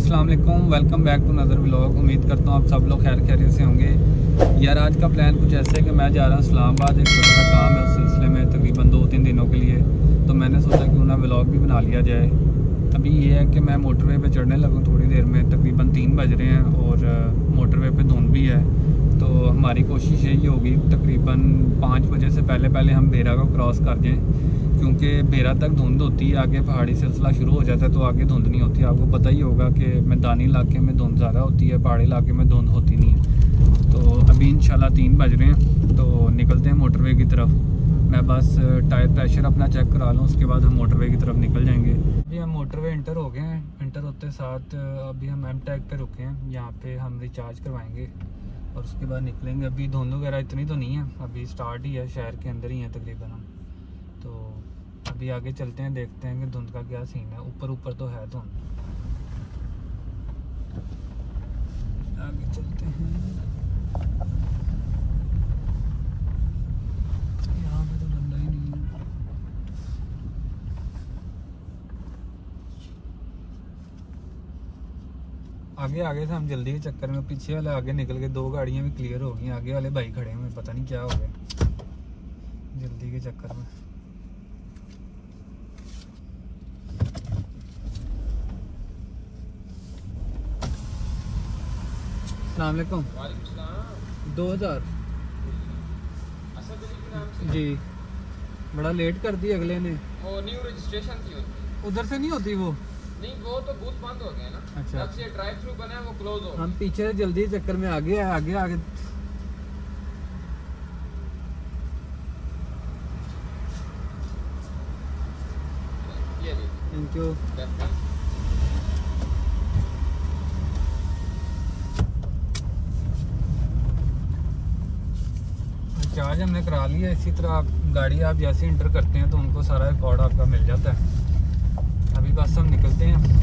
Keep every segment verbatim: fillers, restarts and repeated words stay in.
अस्सलाम वालेकुम, welcome back to another vlog. उम्मीद करता हूँ आप सब लोग खैर खैरियत से होंगे। यार आज का प्लान कुछ ऐसे है कि मैं जा रहा हूँ इस्लामाबाद, एक छोटा सा काम है उस सिलसिले में तकरीबन दो तीन दिनों के लिए। तो मैंने सोचा क्यों ना व्लॉग भी बना लिया जाए। अभी ये है कि मैं मोटरवे पे चढ़ने लगूँ थोड़ी देर में, तकरीबन तीन बज रहे हैं और मोटरवे पे धुंध भी है। तो हमारी कोशिश यही होगी तकरीबन पाँच बजे से पहले पहले हम बेरा को क्रॉस कर जाएँ, क्योंकि बेरा तक धुंध होती है, आगे पहाड़ी सिलसिला शुरू हो जाता है तो आगे धुंध नहीं होती। आपको पता ही होगा कि मैदानी इलाके में धुंध ज़्यादा होती है, पहाड़ी इलाके में धुंध होती नहीं है। तो अभी इंशाल्लाह तीन बज रहे हैं तो निकलते हैं मोटरवे की तरफ। मैं बस टायर प्रेशर अपना चेक करा लूँ, उसके बाद हम मोटरवे की तरफ निकल जाएंगे। अभी हम मोटरवे इंटर हो गए हैं। इंटर होते साथ अभी हम एम टैग पे रुके हैं, यहाँ पे हम रिचार्ज करवाएंगे और उसके बाद निकलेंगे। अभी धुंध वगैरह इतनी तो नहीं है, अभी स्टार्ट ही है, शहर के अंदर ही है तकरीबन हम। तो अभी आगे चलते हैं, देखते हैं कि धुंध का क्या सीन है। ऊपर ऊपर तो है धुंध, आगे चलते हैं। यहाँ पे तो धुंधा ही नहीं है। आगे आगे से हम जल्दी के चक्कर में पीछे वाले आगे निकल के दो गाड़ियाँ भी क्लियर हो गई। आगे वाले भाई खड़े हुए, पता नहीं क्या हो गया जल्दी के चक्कर में। अस्सलाम वालेकुम। दो हज़ार जी, बड़ा लेट कर दी अगले ने। वो न्यू रजिस्ट्रेशन थी उनकी, उधर से नहीं होती वो? नहीं, वो तो बूथ बंद हो गए ना। अच्छा, जब से ड्राइव थ्रू बना है वो क्लोज हो। हम पीछे जल्दी चक्कर में आगे आगे आगे ये थैंक यू। चार्ज हमने करा लिया। इसी तरह आप गाड़ी आप जैसे इंटर करते हैं तो उनको सारा रिकॉर्ड आपका मिल जाता है। अभी बस हम निकलते हैं।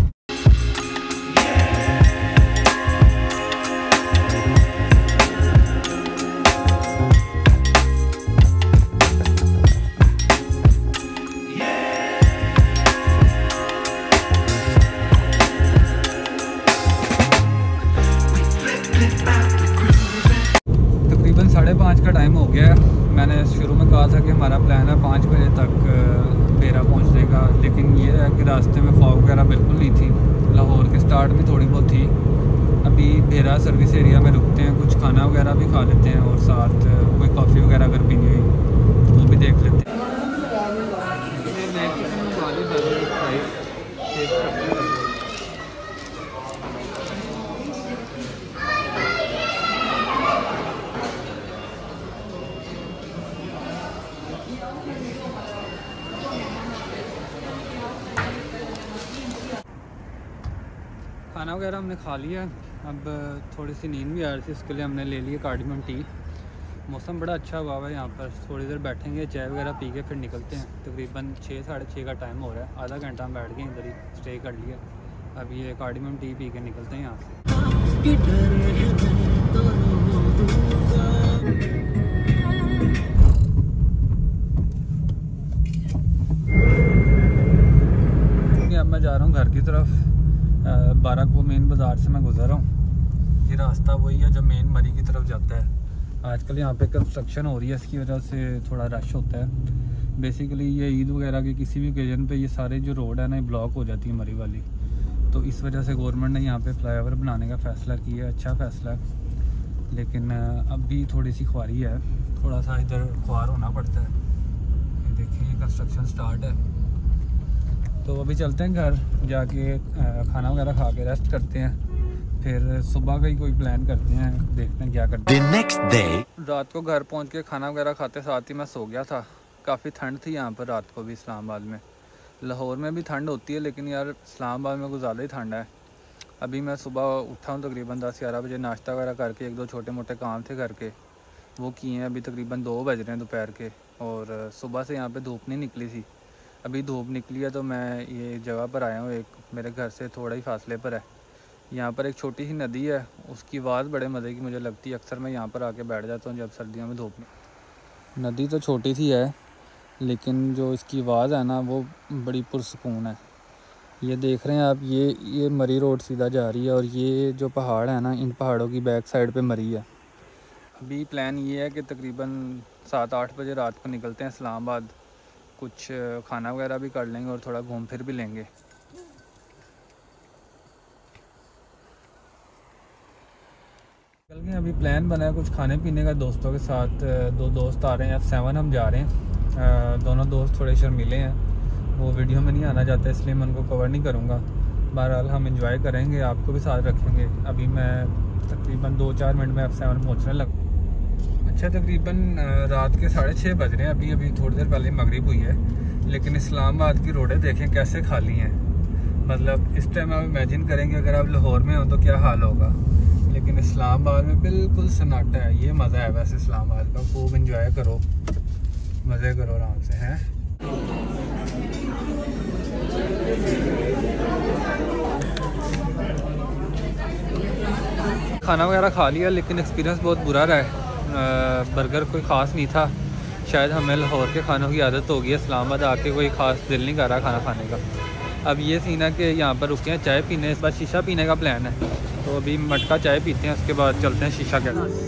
साढ़े पाँच का टाइम हो गया है। मैंने शुरू में कहा था कि हमारा प्लान है पाँच बजे तक बेरा पहुंचने का, लेकिन ये है कि रास्ते में फॉग वगैरह बिल्कुल नहीं थी। लाहौर के स्टार्ट में थोड़ी बहुत थी। अभी बेरा सर्विस एरिया में रुकते हैं, कुछ खाना वगैरह भी खा लेते हैं और साथ कोई कॉफ़ी वगैरह अगर पीनी हुई वो भी देख लेते हैं। खाना वगैरह हमने खा लिया। अब थोड़ी सी नींद भी आ रही थी, उसके लिए हमने ले लिया कार्डियम टी। मौसम बड़ा अच्छा हुआ है यहाँ पर। थोड़ी देर बैठेंगे, चाय वगैरह पी के फिर निकलते हैं। तकरीबन छः साढ़े छः का टाइम हो रहा है, आधा घंटा हम बैठ गए इधर ही, स्टे कर लिया। अब ये कार्डियम टी पी के निकलते हैं यहाँ से। अब मैं जा रहा हूँ घर की तरफ। बारह को मेन बाज़ार से मैं गुजर रहा हूँ। ये रास्ता वही है जो मेन मरी की तरफ जाता है। आजकल यहाँ पे कंस्ट्रक्शन हो रही है, इसकी वजह से थोड़ा रश होता है। बेसिकली ये ईद वगैरह के किसी भी ओकेजन पे ये सारे जो रोड है ना ये ब्लॉक हो जाती है मरी वाली। तो इस वजह से गवर्नमेंट ने यहाँ पे फ्लाईओवर बनाने का फ़ैसला किया है। अच्छा फ़ैसला है, लेकिन अब भी थोड़ी सी ख्वारी है, थोड़ा सा इधर ख्वार होना पड़ता है। ये देखिए ये कंस्ट्रक्शन स्टार्ट है। तो अभी चलते हैं घर, जाके खाना वगैरह खा के रेस्ट करते हैं, फिर सुबह का ही कोई प्लान करते हैं, देखते हैं क्या करते हैं। नेक्स्ट डे रात को घर पहुंच के खाना वगैरह खाते साथ ही मैं सो गया था। काफ़ी ठंड थी यहाँ पर रात को भी इस्लामाबाद में। लाहौर में भी ठंड होती है, लेकिन यार इस्लामाबाद में कुछ ज़्यादा ही ठंड है। अभी मैं सुबह उठा हूँ तकरीबन दस ग्यारह बजे, नाश्ता वगैरह करके एक दो छोटे मोटे काम थे घर के वो किए हैं। अभी तकरीबन दो बज रहे हैं दोपहर के, और सुबह से यहाँ पर धूप नहीं निकली थी। अभी धूप निकली है तो मैं ये जगह पर आया हूँ, एक मेरे घर से थोड़ा ही फासले पर है। यहाँ पर एक छोटी सी नदी है, उसकी आवाज़ बड़े मज़े की मुझे लगती है। अक्सर मैं यहाँ पर आके बैठ जाता हूँ जब सर्दियों में धूप में। नदी तो छोटी सी है, लेकिन जो इसकी आवाज़ है ना वो बड़ी पुरसकून है। ये देख रहे हैं आप, ये ये मरी रोड सीधा जा रही है और ये जो पहाड़ है ना, इन पहाड़ों की बैक साइड पे मरी है। अभी प्लान ये है कि तकरीबन सात आठ बजे रात को निकलते हैं इस्लामाबाद। कुछ खाना वगैरह भी कर लेंगे और थोड़ा घूम फिर भी लेंगे। कल के अभी प्लान बना है कुछ खाने पीने का दोस्तों के साथ। दो दोस्त आ रहे हैं, एफ सेवन हम जा रहे हैं। दोनों दोस्त थोड़े शर्मीले हैं, वो वीडियो में नहीं आना चाहते, इसलिए मैं उनको कवर नहीं करूँगा। बहरहाल हम इंजॉय करेंगे, आपको भी साथ रखेंगे। अभी मैं तकरीबन दो चार मिनट में एफ सेवन पहुँचने लगा। अच्छा, तकरीबन रात के साढ़े छः बज रहे हैं। अभी अभी थोड़ी देर पहले मगरिब हुई है, लेकिन इस्लामाबाद की रोडें देखें कैसे खाली हैं। मतलब इस टाइम आप इमेजिन करेंगे अगर आप लाहौर में हो तो क्या हाल होगा, लेकिन इस्लामाबाद में बिल्कुल सन्नाटा है। ये मज़ा है वैसे इस्लामाबाद का। खूब इंजॉय करो, मज़े करो आराम से हैं। खाना वगैरह खा लिया, लेकिन एक्सपीरियंस बहुत बुरा रहा है। बर्गर कोई ख़ास नहीं था। शायद हमें लाहौर के खानों की आदत हो गई है, इस्लामाबाद आके कोई ख़ास दिल नहीं कर रहा खाना खाने का। अब ये सीन है कि यहाँ पर रुके हैं चाय पीने, इस बार शीशा पीने का प्लान है। तो अभी मटका चाय पीते हैं, उसके बाद चलते हैं शीशा के।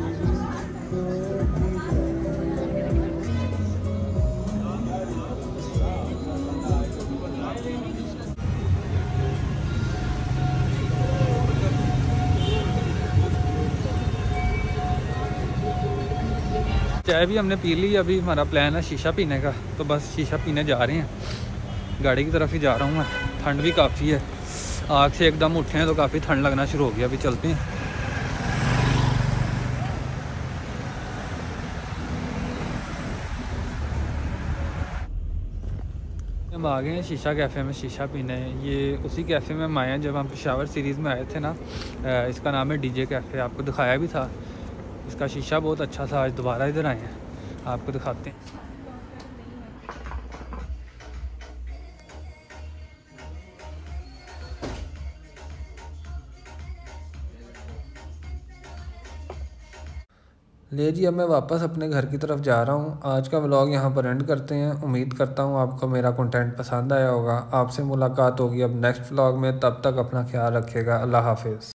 चाय भी हमने पी ली। अभी हमारा प्लान है शीशा पीने का, तो बस शीशा पीने जा रहे हैं। गाड़ी की तरफ ही जा रहा हूँ मैं। ठंड भी काफ़ी है, आग से एकदम उठे हैं तो काफ़ी ठंड लगना शुरू हो गया। अभी चलते हैं। हम आ गए हैं शीशा कैफ़े में शीशा पीने। ये उसी कैफ़े में हम आए हैं जब हम पेशावर सीरीज़ में आए थे ना। इसका नाम है डीजे कैफ़े, आपको दिखाया भी था। इसका शीशा बहुत अच्छा था। आज दोबारा इधर आए हैं, आपको दिखाते हैं। ले जी, अब मैं वापस अपने घर की तरफ जा रहा हूँ। आज का व्लॉग यहाँ पर एंड करते हैं। उम्मीद करता हूँ आपको मेरा कंटेंट पसंद आया होगा। आपसे मुलाकात होगी अब नेक्स्ट व्लॉग में। तब तक अपना ख्याल रखिएगा। अल्लाह हाफिज़।